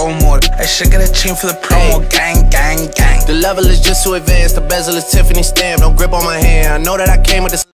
role model. I should get a chain for the promo. Gang, gang, gang. The level is just too advanced. The bezel is Tiffany stamp. No grip on my hand. I know that I came with the